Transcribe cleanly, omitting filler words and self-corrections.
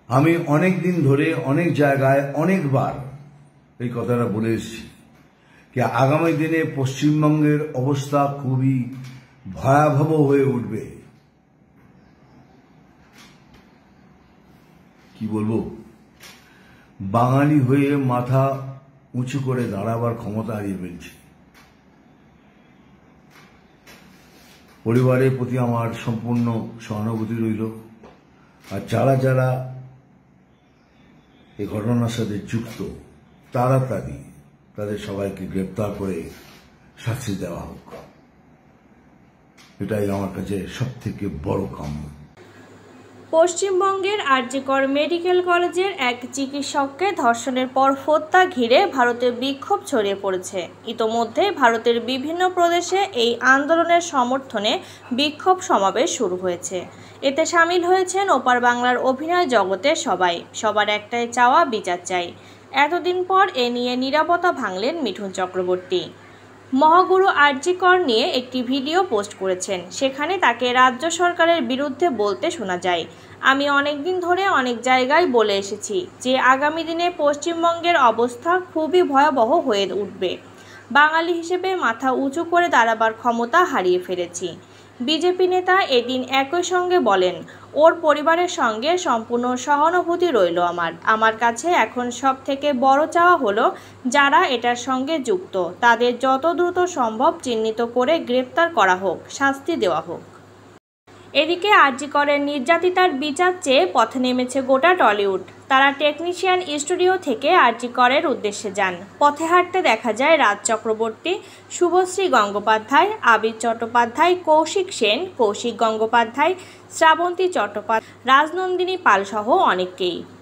আমি অনেক দিন ধরে অনেক জায়গায় অনেকবার এই কথাটা বলে এসেছি যে আগামী দিনে পশ্চিমবঙ্গের অবস্থা খুবই ভয়াবহ হয়ে উঠবে। কি বলবো, বাঙালি হয়ে মাথা উঁচু করে দাঁড়াবার ক্ষমতা হারিয়ে ফেলছে। পরিবারের প্রতি আমার সম্পূর্ণ সহানুভূতি রইল, আর যারা যারা এই ঘটনার সাথে যুক্ত তাড়াতাড়ি তাদের সবাইকে গ্রেপ্তার করে শাস্তি দেওয়া হোক, এটাই আমার কাছে সবথেকে বড় কাম্য। পশ্চিমবঙ্গের আরজিকর মেডিকেল কলেজের এক চিকিৎসককে ধর্ষণের পর হত্যা ঘিরে ভারতে বিক্ষোভ ছড়িয়ে পড়েছে। ইতোমধ্যে ভারতের বিভিন্ন প্রদেশে এই আন্দোলনের সমর্থনে বিক্ষোভ সমাবেশ শুরু হয়েছে। এতে সামিল হয়েছেন ওপার বাংলার অভিনয় জগতের সবাই। সবার একটাই চাওয়া, বিচার চাই। এতদিন পর এ নিয়ে নীরবতা ভাঙলেন মিঠুন চক্রবর্তী। মহাগুরু আরজি কর নিয়ে একটি ভিডিও পোস্ট করেছেন। সেখানে তাকে রাজ্য সরকারের বিরুদ্ধে বলতে শোনা যায়, আমি অনেকদিন ধরে অনেক জায়গায় বলে এসেছি যে আগামী দিনে পশ্চিমবঙ্গের অবস্থা খুবই ভয়াবহ হয়ে উঠবে। বাঙালি হিসেবে মাথা উঁচু করে দাঁড়াবার ক্ষমতা হারিয়ে ফেলেছি। বিজেপি নেতা এদিন একই সঙ্গে বলেন, ওর পরিবারের সঙ্গে সম্পূর্ণ সহানুভূতি রইল আমার কাছে এখন সব থেকে বড় চাওয়া হলো যারা এটার সঙ্গে যুক্ত তাদের যত দ্রুত সম্ভব চিহ্নিত করে গ্রেপ্তার করা হোক, শাস্তি দেওয়া হোক। এদিকে আরজি করের নির্যাতিতার বিচার চেয়ে পথে নেমেছে গোটা টলিউড। তারা টেকনিশিয়ান স্টুডিও থেকে আরজি করের উদ্দেশ্যে যান। পথে হাঁটতে দেখা যায় রাজ চক্রবর্তী, শুভশ্রী গঙ্গোপাধ্যায়, আবির চট্টোপাধ্যায়, কৌশিক সেন, কৌশিক গঙ্গোপাধ্যায়, শ্রাবন্তী চট্টোপাধ্যায়, রাজনন্দিনী পাল সহ অনেককেই।